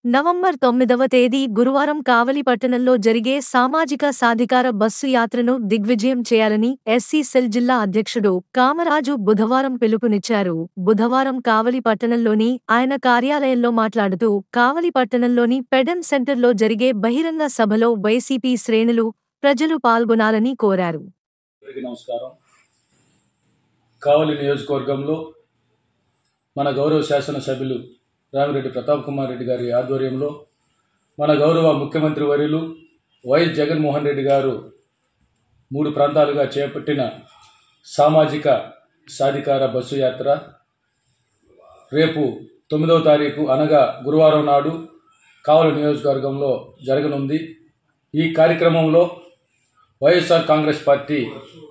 November 9వ తేదీ గురువారం కావలి పట్టణంలో జరిగే సామాజిక సాధికార బస్సు యాత్రను దిగ్విజయం చేయాలని ఎస్సీ సెల్ జిల్లా అధ్యక్షుడు కామరాజు బుధవారం పిలుపునిచ్చారు. బుధవారం కావలి పట్టణంలోని ఆయన కార్యాలయంలో మాట్లాడుతూ కావలి పట్టణంలోని పెడన్ సెంటర్లో జరిగే బహిరంగ సభలో వైసీపీ శ్రేణులు, ప్రజలు పాల్గొనాలని కోరారు. నమస్కారం. కావలి నియోజకవర్గంలో మన గౌరవ శాసనసభ్యులు రామిరెడ్డి ప్రతాప్ కుమార్ రెడ్డి గారి ఆధ్వర్యంలో మన గౌరవ ముఖ్యమంత్రి వర్యులు వైఎస్ జగన్మోహన్ రెడ్డి గారు 3 ప్రాంతాలుగా చేపట్టిన సామాజిక సాధికార బస్సు యాత్ర రేపు 9వ తారీఖు అనగా గురువారం నాడు కావలి నియోజకవర్గంలో జరగనుంది. ఈ కార్యక్రమంలో వైఎస్ఆర్ కాంగ్రెస్ పార్టీ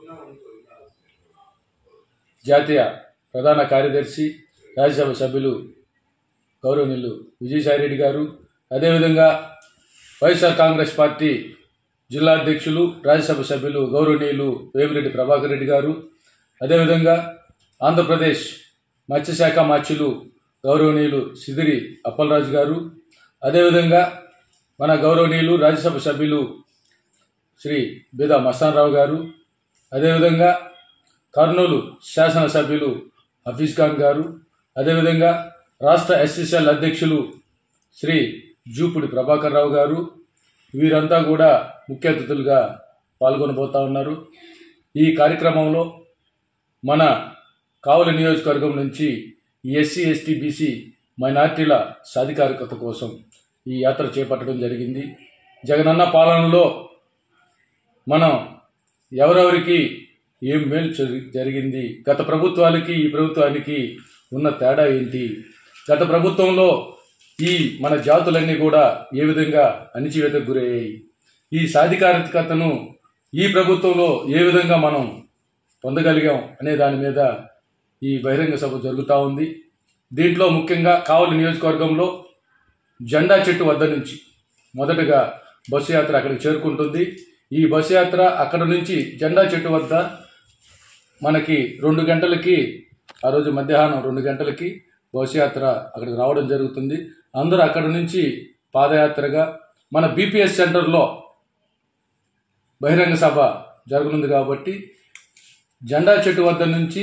జాతీయ ప్రధాన కార్యదర్శి, రాజ్యసభ సభ్యులు గౌరవనీయులు విజయసాయిరెడ్డి గారు, అదేవిధంగా వైఎస్ఆర్ కాంగ్రెస్ పార్టీ జిల్లా అధ్యక్షులు, రాజ్యసభ సభ్యులు గౌరవనీయులు వేమిరెడ్డి ప్రభాకర్ రెడ్డి గారు, అదేవిధంగా ఆంధ్రప్రదేశ్ మత్స్యశాఖ మార్చులు గౌరవనీయులు సిదిరి అప్పలరాజు గారు, అదేవిధంగా మన గౌరవనీయులు రాజ్యసభ సభ్యులు శ్రీ బేదా మస్తానరావు గారు, అదేవిధంగా కర్నూలు శాసనసభ్యులు హఫీజ్ ఖాన్ గారు, అదేవిధంగా రాష్ట్ర ఎస్సీసెల్ అధ్యక్షులు శ్రీ జూపుడి ప్రభాకర్ రావు గారు, వీరంతా కూడా ముఖ్య అతిథులుగా పాల్గొనబోతా ఉన్నారు. ఈ కార్యక్రమంలో మన కావలి నియోజకవర్గం నుంచి ఎస్సీ, ఎస్టీ, బీసీ మైనార్టీల సాధికారికత కోసం ఈ యాత్ర చేపట్టడం జరిగింది. జగనన్న పాలనలో మనం ఎవరెవరికి ఏం మేలు జరిగింది, గత ప్రభుత్వాలకి ఈ ప్రభుత్వానికి ఉన్న తేడా ఏంటి, గత ప్రభుత్వంలో ఈ మన జాతులన్నీ కూడా ఏ విధంగా అణిచివేతకు గురయ్యాయి, ఈ సాధికారికతను ఈ ప్రభుత్వంలో ఏ విధంగా మనం పొందగలిగాం అనే దాని మీద ఈ బహిరంగ సభ జరుగుతూ ఉంది. దీంట్లో ముఖ్యంగా కావలి నియోజకవర్గంలో జెండా చెట్టు వద్ద నుంచి మొదటగా బస్సు యాత్ర అక్కడికి చేరుకుంటుంది. ఈ బస్సు యాత్ర అక్కడ నుంచి జెండా చెట్టు వద్ద మనకి 2 గంటలకి, ఆ రోజు మధ్యాహ్నం 2 గంటలకి బస్సు యాత్ర అక్కడికి రావడం జరుగుతుంది. అందరూ అక్కడ నుంచి పాదయాత్రగా మన బీపీఎస్ సెంటర్లో బహిరంగ సభ జరగనుంది కాబట్టి జెండా చెట్టు వద్ద నుంచి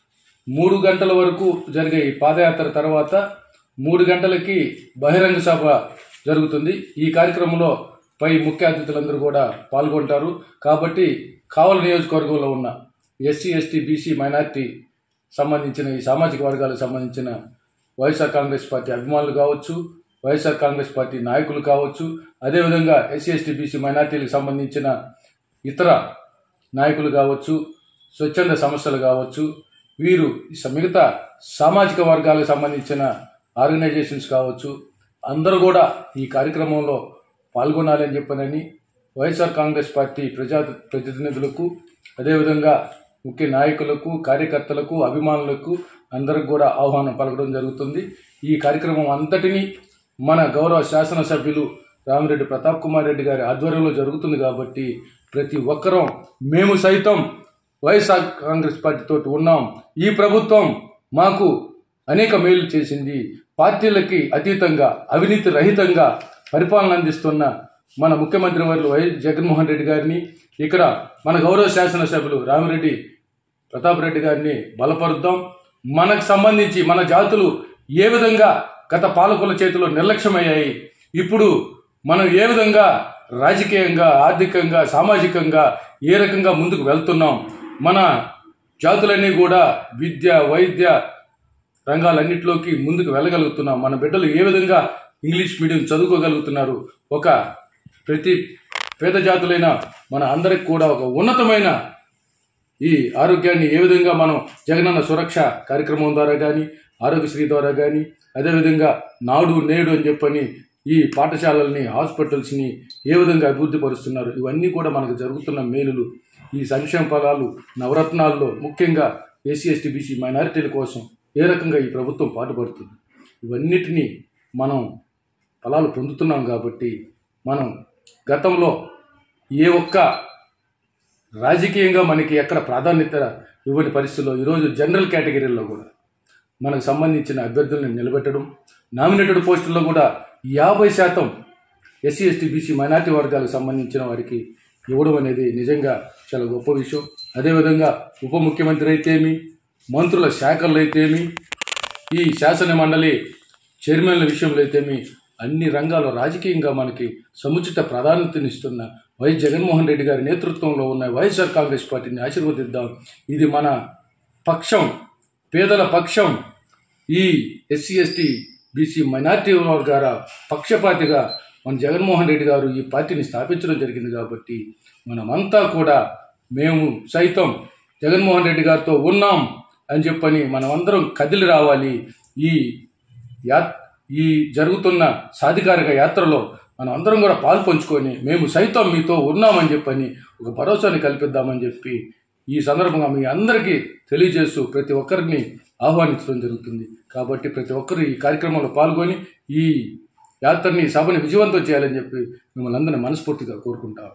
3 గంటల వరకు జరిగే ఈ పాదయాత్ర తర్వాత 3 గంటలకి బహిరంగ సభ జరుగుతుంది. ఈ కార్యక్రమంలో పై ముఖ్య అతిథులందరూ కూడా పాల్గొంటారు. కాబట్టి కావలి నియోజకవర్గంలో ఉన్న ఎస్సీ, ఎస్టీ, బీసీ మైనార్టీ సంబంధించిన ఈ సామాజిక వర్గాలకు సంబంధించిన వైఎస్ఆర్ కాంగ్రెస్ పార్టీ అభిమానులు కావచ్చు, వైఎస్ఆర్ కాంగ్రెస్ పార్టీ నాయకులు కావచ్చు, అదేవిధంగా ఎస్సీ, ఎస్టీ, బీసీ మైనార్టీలకు సంబంధించిన ఇతర నాయకులు కావచ్చు, స్వచ్ఛంద సంస్థలు కావచ్చు, వీరు మిగతా సామాజిక వర్గాలకు సంబంధించిన ఆర్గనైజేషన్స్ కావచ్చు, అందరూ కూడా ఈ కార్యక్రమంలో పాల్గొనాలని చెప్పనని వైఎస్ఆర్ కాంగ్రెస్ పార్టీ ప్రతినిధులకు, అదేవిధంగా ముఖ్య నాయకులకు, కార్యకర్తలకు, అభిమానులకు అందరికి కూడా ఆహ్వానం పలకడం జరుగుతుంది. ఈ కార్యక్రమం అంతటినీ మన గౌరవ శాసనసభ్యులు రామిరెడ్డి ప్రతాప్ కుమార్ రెడ్డి గారి ఆధ్వర్యంలో జరుగుతుంది కాబట్టి ప్రతి ఒక్కరం, మేము సైతం వైఎస్ఆర్ కాంగ్రెస్ పార్టీతో ఉన్నాం, ఈ ప్రభుత్వం మాకు అనేక మేలు చేసింది, పార్టీలకి అతీతంగా అవినీతి రహితంగా పరిపాలన అందిస్తున్న మన ముఖ్యమంత్రి వర్యులు వైఎస్ జగన్మోహన్ రెడ్డి గారిని, ఇక్కడ మన గౌరవ శాసనసభ్యులు రామిరెడ్డి ప్రతాప్ రెడ్డి గారిని బలపరుద్దాం. మనకు సంబంధించి మన జాతులు ఏ విధంగా గత పాలకుల చేతిలో నిర్లక్ష్యమయ్యాయి, ఇప్పుడు మనం ఏ విధంగా రాజకీయంగా, ఆర్థికంగా, సామాజికంగా ఏ రకంగా ముందుకు వెళ్తున్నాం, మన జాతులన్నీ కూడా విద్య, వైద్య రంగాలన్నింటిలోకి ముందుకు వెళ్ళగలుగుతున్నాం, మన బిడ్డలు ఏ విధంగా ఇంగ్లీష్ మీడియం చదువుకోగలుగుతున్నారు, ఒక ప్రతి పేద జాతులైన మన అందరికి కూడా ఒక ఉన్నతమైన ఈ ఆరోగ్యాన్ని ఏ విధంగా మనం జగనన్న సురక్ష కార్యక్రమం ద్వారా కానీ, ఆరోగ్యశ్రీ ద్వారా కానీ, అదేవిధంగా నాడు నేడు అని చెప్పని ఈ పాఠశాలల్ని, హాస్పిటల్స్ని ఏ విధంగా అభివృద్ధి పరుస్తున్నారు, ఇవన్నీ కూడా మనకు జరుగుతున్న మేలులు. ఈ సంక్షేమ ఫలాలు, నవరత్నాల్లో ముఖ్యంగా ఎస్సీ, ఎస్టీ, బీసీ మైనారిటీల కోసం ఏ రకంగా ఈ ప్రభుత్వం పాటుపడుతుంది, ఇవన్నిటినీ మనం ఫలాలు పొందుతున్నాం. కాబట్టి మనం గతంలో ఏ ఒక్క రాజకీయంగా మనకి ఎక్కడ ప్రాధాన్యత ఇవ్వని పరిస్థితుల్లో ఈరోజు జనరల్ కేటగిరీల్లో కూడా మనకు సంబంధించిన అభ్యర్థులను నిలబెట్టడం, నామినేటెడ్ పోస్టుల్లో కూడా 50% ఎస్సీ ఎస్టీ బీసీ మైనార్టీ వర్గాలకు సంబంధించిన వారికి ఇవ్వడం అనేది నిజంగా చాలా గొప్ప విషయం. అదేవిధంగా ఉప ముఖ్యమంత్రి అయితేమి, మంత్రుల శాఖల్లో అయితేమి, ఈ శాసన మండలి చైర్మన్ల విషయంలో అయితేమి అన్ని రంగాల్లో రాజకీయంగా మనకి సముచిత ప్రాధాన్యతనిస్తున్న వైఎస్ జగన్మోహన్ రెడ్డి గారి నేతృత్వంలో ఉన్న వైఎస్ఆర్ కాంగ్రెస్ పార్టీని ఆశీర్వదిద్దాం. ఇది మన పక్షం, పేదల పక్షం. ఈ ఎస్సీ ఎస్టీ బీసీ మైనార్టీ వర్గాల పక్షపాతిగా మన జగన్మోహన్ రెడ్డి గారు ఈ పార్టీని స్థాపించడం జరిగింది. కాబట్టి మనమంతా కూడా మేము సైతం జగన్మోహన్ రెడ్డి గారితో ఉన్నాం అని చెప్పని మనమందరం కదిలి రావాలి. ఈ జరుగుతున్న సాధికారిక యాత్రలో మనం అందరం కూడా పాలు పంచుకొని మేము సైతం మీతో ఉన్నామని చెప్పని ఒక భరోసాని కల్పిద్దామని చెప్పి ఈ సందర్భంగా మీ అందరికీ తెలియజేస్తూ ప్రతి ఒక్కరిని ఆహ్వానించడం జరుగుతుంది. కాబట్టి ప్రతి ఒక్కరు ఈ కార్యక్రమంలో పాల్గొని ఈ యాత్రని, సభని విజయవంతం చేయాలని చెప్పి మిమ్మల్ని అందరినీ మనస్ఫూర్తిగా కోరుకుంటాం.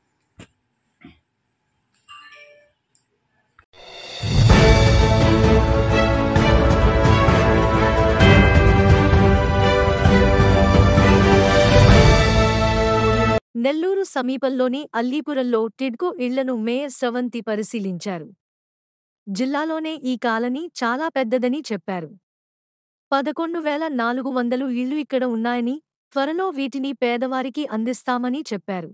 నెల్లూరు సమీపంలోని అల్లీపురంలో టిడ్కో ఇళ్లను మేయర్ స్రవంతి పరిశీలించారు. జిల్లాలోనే ఈ కాలనీ చాలా పెద్దదని చెప్పారు. 11,400 ఇళ్లు ఇక్కడ ఉన్నాయని, త్వరలో వీటిని పేదవారికి అందిస్తామని చెప్పారు.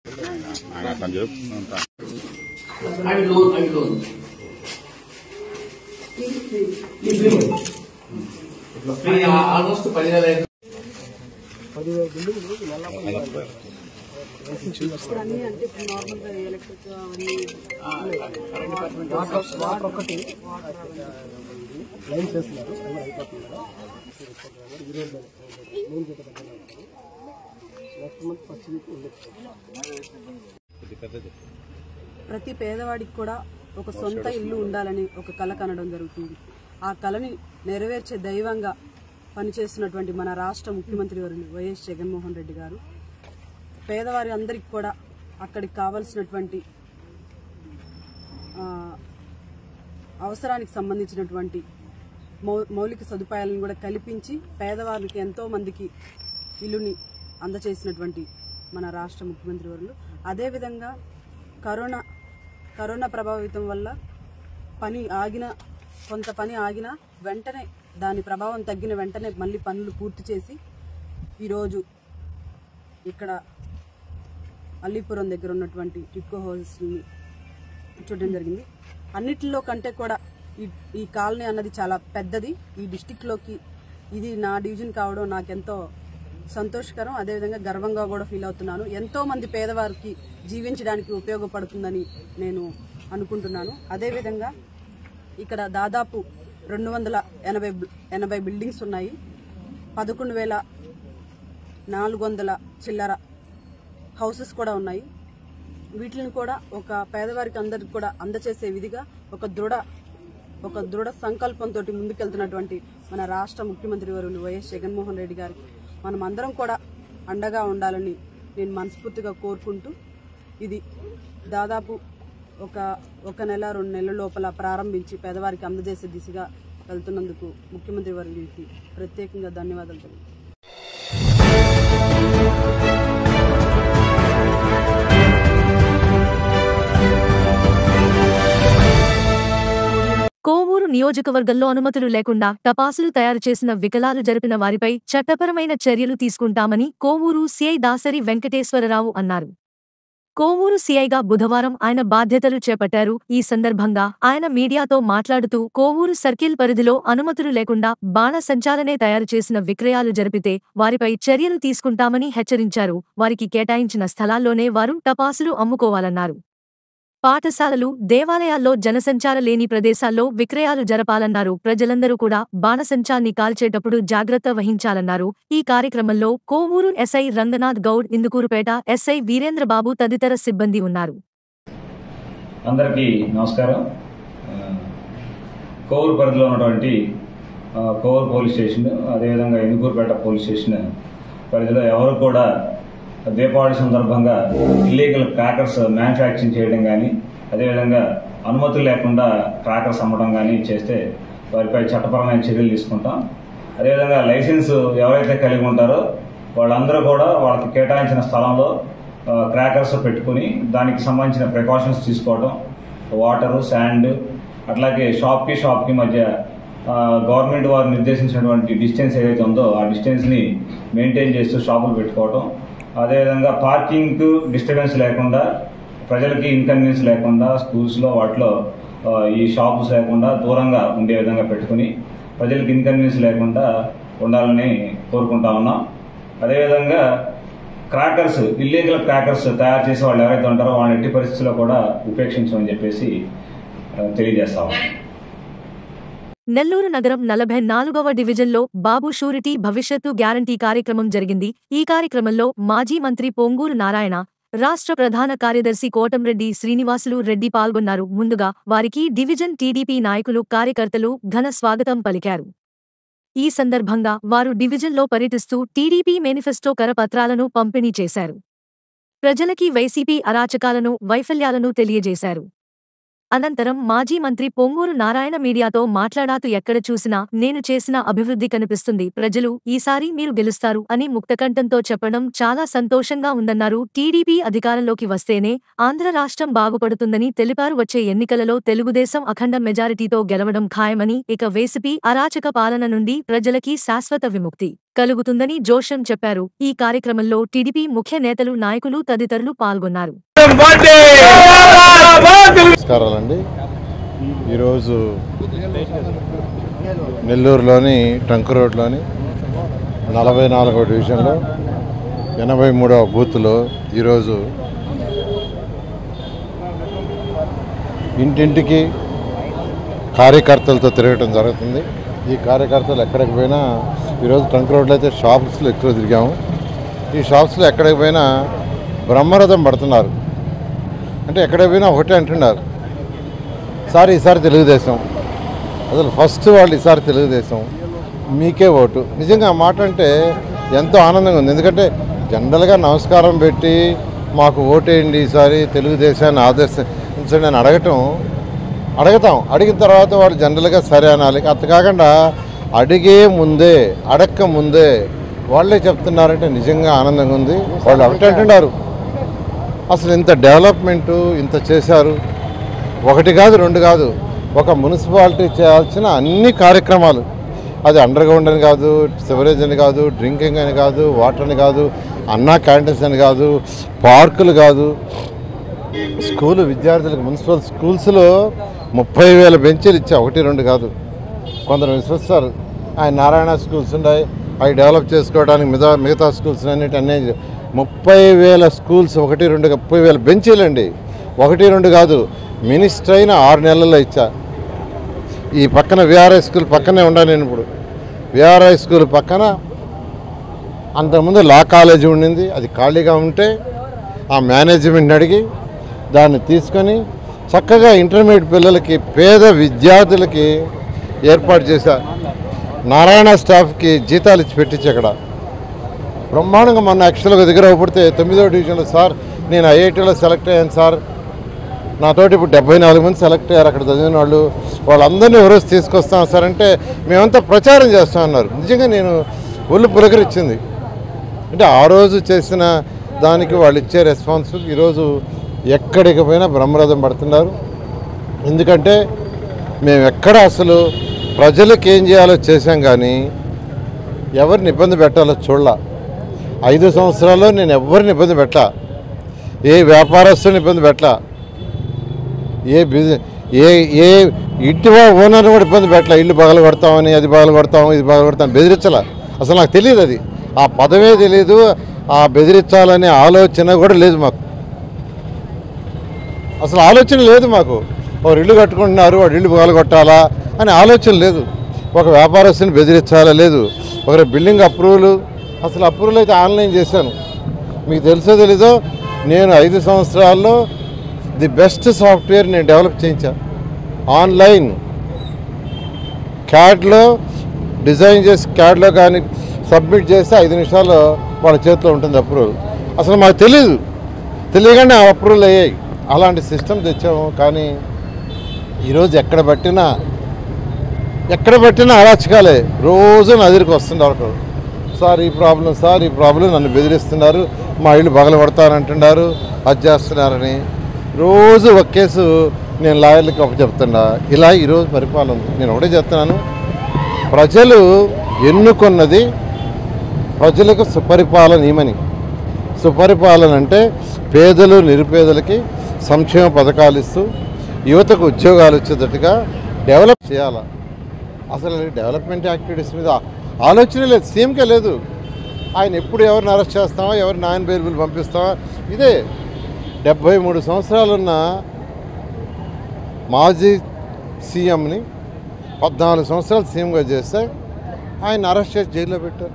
అన్ని అంటే నార్మల్గా ఎలక్ట్రిక్ అవన్నీ ఒకటి లైన్ చేస్తున్నారు. ప్రతి పేదవాడికి కూడా ఒక సొంత ఇల్లు ఉండాలని ఒక కళ కనడం జరుగుతుంది. ఆ కళని నెరవేర్చే దైవంగా పనిచేస్తున్నటువంటి మన రాష్ట్ర ముఖ్యమంత్రి వర్యులు వైఎస్ జగన్మోహన్ రెడ్డి గారు పేదవారి అందరికి కూడా అక్కడికి కావాల్సినటువంటి అవసరానికి సంబంధించినటువంటి మౌలిక సదుపాయాలను కూడా కల్పించి పేదవారికి ఎంతో మందికి ఇల్లుని అందచేసినటువంటి మన రాష్ట్ర ముఖ్యమంత్రి వర్యులు. అదేవిధంగా కరోనా ప్రభావితం వల్ల కొంత పని ఆగిన వెంటనే దాని ప్రభావం తగ్గిన వెంటనే మళ్ళీ పనులు పూర్తి చేసి ఈరోజు ఇక్కడ అల్లీపురం దగ్గర ఉన్నటువంటి టిడ్కో హౌస్ని చూడడం జరిగింది. అన్నిటిలో కంటే కూడా ఈ కాలనీ అన్నది చాలా పెద్దది. ఈ డిస్టిక్లోకి ఇది నా డివిజన్ కావడం నాకెంతో సంతోషకరం, అదేవిధంగా గర్వంగా కూడా ఫీల్ అవుతున్నాను. ఎంతో మంది పేదవారికి జీవించడానికి ఉపయోగపడుతుందని నేను అనుకుంటున్నాను. అదేవిధంగా ఇక్కడ దాదాపు 280 బిల్డింగ్స్ ఉన్నాయి. 11,400 చిల్లర హౌసెస్ కూడా ఉన్నాయి. వీటిని కూడా ఒక పేదవారికి అందరికి కూడా అందచేసే విధిగా ఒక దృఢ సంకల్పంతో ముందుకెళ్తున్నటువంటి మన రాష్ట్ర ముఖ్యమంత్రి వర్యులు వైఎస్ జగన్మోహన్ రెడ్డి గారికి మనం అందరం కూడా అండగా ఉండాలని నేను మనస్ఫూర్తిగా కోరుకుంటూ, ఇది దాదాపు ఒక నెల 2 నెలల లోపల ప్రారంభించి పేదవారికి అందజేసే దిశగా వెళ్తున్నందుకు ముఖ్యమంత్రి వర్యులకి ప్రత్యేకంగా ధన్యవాదాలు తెలుపుతున్నాను. కోవూరు నియోజకవర్గంలో అనుమతులు లేకుండా టపాసులు తయారు చేసిన వికలాలు జరిపిన వారిపై చట్టపరమైన చర్యలు తీసుకుంటామని కోవూరు సీఐ దాసరి వెంకటేశ్వరరావు అన్నారు. కోవూరు సీఐగా బుధవారం ఆయన బాధ్యతలు చేపట్టారు. ఈ సందర్భంగా ఆయన మీడియాతో మాట్లాడుతూ కోవూరు సర్కిల్ పరిధిలో అనుమతులు లేకుండా బాణసంచాలనే తయారు చేసిన విక్రయాలు జరిపితే వారిపై చర్యలు తీసుకుంటామని హెచ్చరించారు. వారికి కేటాయించిన స్థలాల్లోనే వారు టపాసులు అమ్ముకోవాలన్నారు. పాఠశాలలు, దేవాలయాల్లో జనసంచార లేని ప్రదేశాల్లో విక్రయాలు జరపాలన్నారు. ప్రజలందరూ కూడా బాణసంచాన్ని కాల్చేటప్పుడు జాగ్రత్త వహించాలన్నారు. ఈ కార్యక్రమంలో కోవూరు ఎస్ఐ రంగనాథ్ గౌడ్, ఇందుకూరుపేట ఎస్ఐ వీరేంద్రబాబు తదితర సిబ్బంది ఉన్నారు. అందరికీ నమస్కారం. కోవూరు పరిధిలో ఉన్నటువంటి కోవూరు పోలీస్ స్టేషన్, అదేవిధంగా ఇందుకూరుపేట పోలీస్ స్టేషన్ పరిధిలో ఎవరు కూడా దీపావళి సందర్భంగా ఇల్లీగల్ క్రాకర్స్ మ్యానుఫ్యాక్చరింగ్ చేయడం కానీ, అదేవిధంగా అనుమతులు లేకుండా క్రాకర్స్ అమ్మడం కానీ చేస్తే వారిపై చట్టపరమైన చర్యలు తీసుకుంటాం. అదేవిధంగా లైసెన్స్ ఎవరైతే కలిగి ఉంటారో వాళ్ళందరూ కూడా వాళ్ళకి కేటాయించిన స్థలంలో క్రాకర్స్ పెట్టుకుని దానికి సంబంధించిన ప్రికాషన్స్ తీసుకోవడం, వాటరు, శాండ్, అట్లాగే షాప్కి మధ్య గవర్నమెంట్ వారు నిర్దేశించినటువంటి డిస్టెన్స్ ఏదైతే ఉందో ఆ డిస్టెన్స్ని మెయింటైన్ చేస్తూ షాపులు పెట్టుకోవడం, అదేవిధంగా పార్కింగ్ డిస్టర్బెన్స్ లేకుండా, ప్రజలకి ఇన్కన్వీనియన్స్ లేకుండా స్కూల్స్లో వాటిలో ఈ షాప్స్ లేకుండా దూరంగా ఉండే విధంగా పెట్టుకుని ప్రజలకు ఇన్కన్వీనియన్స్ లేకుండా ఉండాలని కోరుకుంటా ఉన్నాం. అదేవిధంగా క్రాకర్స్, ఇల్లీగల్ క్రాకర్స్ తయారు చేసే వాళ్ళు ఎవరైతే ఉంటారో వాళ్ళని ఎట్టి పరిస్థితుల్లో కూడా ఉపేక్షించమని చెప్పేసి తెలియజేస్తాం. నెల్లూరు నగరం 44వ డివిజన్లో బాబు షూరిటీ భవిష్యత్తు గ్యారంటీ కార్యక్రమం జరిగింది. ఈ కార్యక్రమంలో మాజీ మంత్రి పొంగూరు నారాయణ, రాష్ట్ర ప్రధాన కార్యదర్శి కోటంరెడ్డి శ్రీనివాసులు రెడ్డి పాల్గొన్నారు. ముందుగా వారికి డివిజన్ టీడీపీ నాయకులు, కార్యకర్తలు ఘన స్వాగతం పలికారు. ఈ సందర్భంగా వారు డివిజన్లో పర్యటిస్తూ టీడీపీ మేనిఫెస్టో కరపత్రాలను పంపిణీ చేశారు. ప్రజలకి వైసీపీ అరాచకాలను, వైఫల్యాలను తెలియజేశారు. అనంతరం మాజీ మంత్రి పొంగూరు నారాయణ మీడియాతో మాట్లాడుతూ ఎక్కడ చూసినా నేను చేసిన అభివృద్ధి కనిపిస్తుంది, ప్రజలు ఈసారి మీరు గెలుస్తారు అని ముక్తకంఠంతో చెప్పడం చాలా సంతోషంగా ఉందన్నారు. టీడీపీ అధికారంలోకి వస్తేనే ఆంధ్ర రాష్ట్రం బాగుపడుతుందని తెలిపారు. వచ్చే ఎన్నికలలో తెలుగుదేశం అఖండ మెజారిటీతో గెలవడం ఖాయమని, ఇక వైసీపీ అరాచక పాలన నుండి ప్రజలకి శాశ్వత విముక్తి కలుగుతుందని జోషం చెప్పారు. ఈ కార్యక్రమంలో టీడీపీ ముఖ్య నేతలు, నాయకులు తదితరులు పాల్గొన్నారు. నమస్కారాలండి. ఈరోజు నెల్లూరులోని ట్రంక్ రోడ్లోని 44వ డివిజన్లో 83వ బూత్లో ఈరోజు ఇంటింటికి కార్యకర్తలతో తిరగటం జరుగుతుంది. ఈ కార్యకర్తలు ఎక్కడికి పోయినా ఈరోజు ట్రంక్ రోడ్లో అయితే షాప్స్లో ఎక్కువ తిరిగాము. ఈ షాప్స్లో ఎక్కడికి పోయినా బ్రహ్మరథం పడుతున్నారు. అంటే ఎక్కడికి పోయినా ఒకటే అంటున్నారు, సార్ ఈసారి తెలుగుదేశం, అసలు ఫస్ట్ వాళ్ళు ఈసారి తెలుగుదేశం, మీకే ఓటు. నిజంగా ఆ మాట అంటే ఎంతో ఆనందంగా ఉంది. ఎందుకంటే జనరల్గా నమస్కారం పెట్టి మాకు ఓటేయండి, ఈసారి తెలుగుదేశాన్ని ఆదర్శించండి అని అడుగుతాం. అడిగిన తర్వాత వాళ్ళు జనరల్గా సరే అనాలి. అంత కాకుండా అడక్క ముందే వాళ్ళే చెప్తున్నారంటే నిజంగా ఆనందంగా ఉంది. వాళ్ళు ఒకటే అంటున్నారు, అసలు ఇంత డెవలప్మెంటు ఇంత చేశారు, ఒకటి కాదు రెండు కాదు, ఒక మున్సిపాలిటీ చేయాల్సిన అన్ని కార్యక్రమాలు, అది అండర్ గ్రౌండ్ అని కాదు, సివరేజ్ అని కాదు, డ్రింకింగ్ అని కాదు, వాటర్ అని కాదు, అన్నా క్యాంటీన్స్ అని కాదు, పార్కులు కాదు, స్కూలు విద్యార్థులకు మున్సిపల్ స్కూల్స్లో 30,000 బెంచీలు ఇచ్చా, ఒకటి రెండు కాదు. కొందరు విశ్వసిస్తారు ఆయన నారాయణ స్కూల్స్ ఉన్నాయి, అవి డెవలప్ చేసుకోవడానికి మిగతా స్కూల్స్ అన్నీ 30,000 స్కూల్స్, ఒకటి రెండు 30,000 బెంచీలు అండి, ఒకటి రెండు కాదు. మినిస్టర్ అయిన 6 నెలల్లో ఇచ్చా. ఈ పక్కన విఆర్ఐ స్కూల్ పక్కనే ఉన్నాను నేను. ఇప్పుడు విఆర్ఐ స్కూల్ పక్కన అంతకుముందు లా కాలేజీ ఉండింది, అది ఖాళీగా ఉంటే ఆ మేనేజ్మెంట్ని అడిగి దాన్ని తీసుకొని చక్కగా ఇంటర్మీడియట్ పిల్లలకి, పేద విద్యార్థులకి ఏర్పాటు చేశా. నారాయణ స్టాఫ్కి జీతాలు ఇచ్చి పెట్టించి అక్కడ బ్రహ్మాండంగా. మొన్న యాక్చువల్గా దగ్గర పడితే 9వ డివిజన్లో, సార్ నేను ఐఐటీలో సెలెక్ట్ అయ్యాను సార్, నాతోటి ఇప్పుడు 74 మంది సెలెక్ట్ అయ్యారు అక్కడ చదివిన వాళ్ళు, వాళ్ళందరినీ ఎవరోజు తీసుకొస్తాం సార్ అంటే మేమంతా ప్రచారం చేస్తామన్నారు. నిజంగా నేను ఒళ్ళు పులకరించింది. అంటే ఆ రోజు చేసిన దానికి వాళ్ళు ఇచ్చే రెస్పాన్స్ ఈరోజు ఎక్కడికి పోయినా బ్రహ్మరథం పడుతున్నారు. ఎందుకంటే మేము ఎక్కడ అసలు ప్రజలకు ఏం చేయాలో చేశాం, కానీ ఎవరిని ఇబ్బంది పెట్టాలో చూడాల. 5 సంవత్సరాల్లో నేను ఎవరిని ఇబ్బంది పెట్టా, ఏ వ్యాపారస్తుని ఇబ్బంది పెట్టా, ఏ ఇంటి ఓనర్ని కూడా ఇబ్బంది పెట్టా. ఇల్లు పగలు కొడతామని, అది పగలు కొడతాము, ఇది పగలు కొడతాం బెదిరించాల. అసలు నాకు తెలియదు, అది ఆ పదమే తెలియదు, ఆ బెదిరించాలనే ఆలోచన కూడా లేదు మాకు. అసలు ఆలోచన లేదు మాకు. వారు ఇల్లు కట్టుకుంటున్నారు, వాడు ఇల్లు పగలు కొట్టాలా అని ఆలోచన లేదు. ఒక వ్యాపారస్తుని బెదిరించాలా లేదు. ఒకరి బిల్డింగ్ అప్రూవల్, అసలు అప్రూవల్ అయితే ఆన్లైన్ చేశాను. మీకు తెలుసో తెలీదో, నేను 5 సంవత్సరాల్లో ది బెస్ట్ సాఫ్ట్వేర్ నేను డెవలప్ చేయించాను. ఆన్లైన్ క్యాడ్లో డిజైన్ చేసి క్యాడ్లో కానీ సబ్మిట్ చేస్తే 5 నిమిషాల్లో వాళ్ళ చేతిలో ఉంటుంది అప్రూవల్. అసలు మాకు తెలియగానే అప్రూవల్ అయ్యాయి. అలాంటి సిస్టమ్ తెచ్చాము. కానీ ఈరోజు ఎక్కడ పట్టినా అరాచకాలే. రోజు నదిరికి వస్తుండే వరకు సార్ ఈ ప్రాబ్లం నన్ను బెదిరిస్తున్నారు, మా ఇల్లు పగలగొడతానంటున్నారు, అది చేస్తున్నారని రోజు ఒక కేసు నేను లాయర్లకి చెప్తున్నా. ఇలా ఈరోజు పరిపాలన ఉంది. నేను ఒకటే చెప్తున్నాను, ప్రజలు ఎన్నుకున్నది ప్రజలకు సుపరిపాలన ఇమని. సుపరిపాలన అంటే పేదలు నిరుపేదలకి సంక్షేమ పథకాలు ఇస్తూ యువతకు ఉద్యోగాలు వచ్చేటట్టుగా డెవలప్ చేయాలి. అసలు డెవలప్మెంట్ యాక్టివిటీస్ మీద ఆలోచన లేదు, సీఎంకే లేదు. ఆయన ఎప్పుడు ఎవరిని అరెస్ట్ చేస్తామా, ఎవరిని నాయన బెయిల్ పంపిస్తామా, ఇదే 73 సంవత్సరాలున్న మాజీ సీఎంని 14 సంవత్సరాలు సీఎంగా చేస్తే ఆయన అరెస్ట్ చేసి జైల్లో పెట్టారు.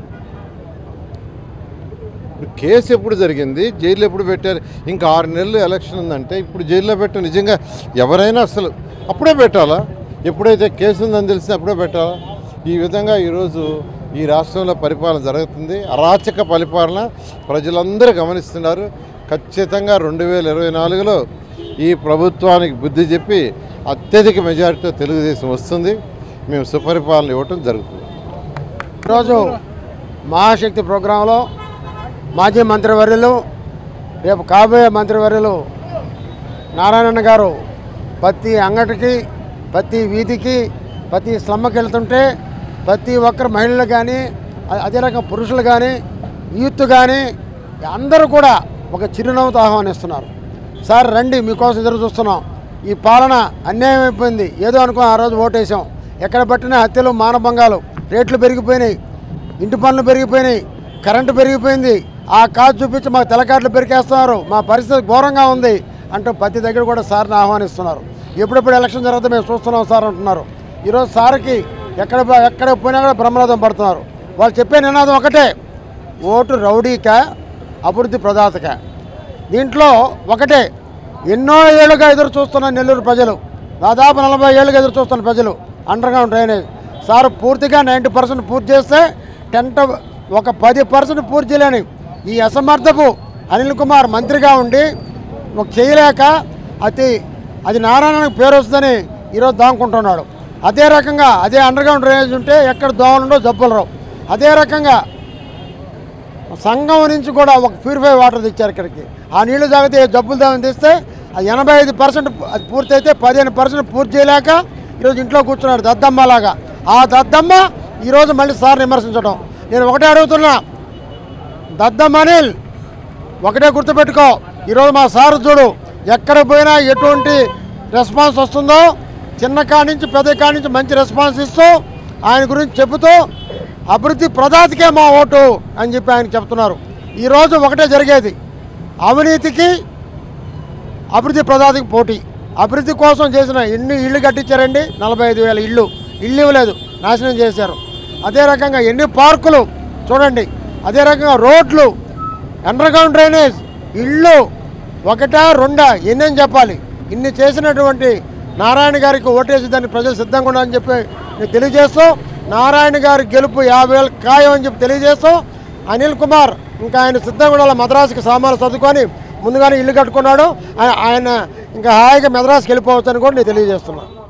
కేసు ఎప్పుడు జరిగింది, జైల్లో ఎప్పుడు పెట్టారు? ఇంకా 6 నెలలు ఎలక్షన్ ఉందంటే ఇప్పుడు జైల్లో పెట్టారు. నిజంగా ఎవరైనా అసలు అప్పుడే పెట్టాలా? ఎప్పుడైతే కేసు ఉందని తెలిసి అప్పుడే పెట్టాలా? ఈ విధంగా ఈరోజు ఈ రాష్ట్రంలో పరిపాలన జరుగుతుంది. అరాచక పరిపాలన ప్రజలందరూ గమనిస్తున్నారు. ఖచ్చితంగా 2024లో ఈ ప్రభుత్వానికి బుద్ధి చెప్పి అత్యధిక మెజారిటీతో తెలుగుదేశం వస్తుంది. మేము సుపరిపాలన ఇవ్వటం జరుగుతుంది. ఈరోజు మహాశక్తి ప్రోగ్రాంలో మాజీ మంత్రివర్యులు, రేపు కాబోయే మంత్రివర్యులు నారాయణ గారు ప్రతి అంగటికి, ప్రతి వీధికి, ప్రతి స్లమ్కి వెళ్తుంటే ప్రతి ఒక్కరు మహిళలు కానీ, అదే రకం పురుషులు కానీ, యూత్ కానీ అందరూ కూడా ఒక చిరునవ్వుతో ఆహ్వానిస్తున్నారు. సార్ రండి, మీకోసం ఎదురు చూస్తున్నాం. ఈ పాలన అన్యాయం అయిపోయింది, ఏదో అనుకో ఆ రోజు ఓటేసాం. ఎక్కడ పట్టినా హత్యలు, మానభంగాలు, రేట్లు పెరిగిపోయినాయి, ఇంటి పనులు పెరిగిపోయినాయి, కరెంటు పెరిగిపోయింది, ఆ కాదు చూపించి మాకు తెల్లకాట్లు పెరికేస్తున్నారు, మా పరిస్థితి ఘోరంగా ఉంది అంటూ ప్రతి దగ్గర కూడా సార్ని ఆహ్వానిస్తున్నారు. ఎప్పుడెప్పుడు ఎలక్షన్ జరిగితే మేము చూస్తున్నాం సార్ అంటున్నారు. ఈరోజు సార్కి ఎక్కడ పోయినా కూడా బ్రహ్మనాథం పడుతున్నారు. వాళ్ళు చెప్పే నినాదం ఒకటే, ఓటు రౌడీకా అభివృద్ధి ప్రదాతకా. దీంట్లో ఒకటే, ఎన్నో ఏళ్ళుగా ఎదురు చూస్తున్న నెల్లూరు ప్రజలు, దాదాపు 40 ఏళ్ళుగా ఎదురు చూస్తున్న ప్రజలు అండర్గ్రౌండ్ డ్రైనేజ్. సార్ పూర్తిగా 90% పూర్తి చేస్తే ఒక 10% పూర్తి చేయలేని ఈ అసమర్థపు అనిల్ కుమార్ మంత్రిగా ఉండి చేయలేక అది నారాయణకు పేరు వస్తుందని ఈరోజు దాముకుంటున్నాడు. అదే రకంగా అదే అండర్గ్రౌండ్ డ్రైనేజ్ ఉంటే ఎక్కడ దోమలుండో జబ్బులు రావు. అదే రకంగా సంఘం నుంచి కూడా ఒక ప్యూరిఫై వాటర్ తెచ్చారు ఇక్కడికి. ఆ నీళ్లు తాగితే జబ్బులు దామని తెస్తే అది 85% అది పూర్తి అయితే 15% పూర్తి చేయలేక ఈరోజు ఇంట్లో కూర్చున్నాడు దద్దమ్మలాగా. ఆ దద్దమ్మ ఈరోజు మళ్ళీ సార్ విమర్శించడం. నేను ఒకటే అడుగుతున్నా, దద్దమ్మ అనిల్ ఒకటే గుర్తుపెట్టుకో, ఈరోజు మా సార్ చూడు ఎక్కడ పోయినా ఎటువంటి రెస్పాన్స్ వస్తుందో, చిన్న కాడి నుంచి పెద్ద కాడి నుంచి మంచి రెస్పాన్స్ ఇస్తూ ఆయన గురించి చెబుతూ అభివృద్ధి ప్రదాతకే మా ఓటు అని చెప్పి ఆయన చెప్తున్నారు. ఈరోజు ఒకటే జరిగేది, అవినీతికి అభివృద్ధి ప్రదాతకి పోటీ. అభివృద్ధి కోసం చేసిన ఎన్ని ఇళ్ళు కట్టించారండి? 45,000 ఇళ్ళు ఇవ్వలేదు, నాశనం చేశారు. అదే రకంగా ఎన్ని పార్కులు చూడండి, అదే రకంగా రోడ్లు, అండర్గ్రౌండ్ డ్రైనేజ్, ఇళ్ళు ఒకటా రెండా ఎన్నని చెప్పాలి. ఇన్ని చేసినటువంటి నారాయణ గారికి ఓటేసి దాన్ని ప్రజలు సిద్ధంగా ఉండాలని చెప్పి నేను తెలియజేస్తూ, నారాయణ గారి గెలుపు 50,000 ఖాయం అని చెప్పి తెలియజేస్తూ, అనిల్ కుమార్ ఇంకా ఆయన సిద్ధంగా ఉండాలి. మద్రాసుకి సామాన్లు చదువుకొని ముందుగానే ఇల్లు కట్టుకున్నాడు ఆయన, ఇంకా హాయిగా మద్రాసుకి వెళ్ళిపోవచ్చని కూడా నేను తెలియజేస్తున్నాను.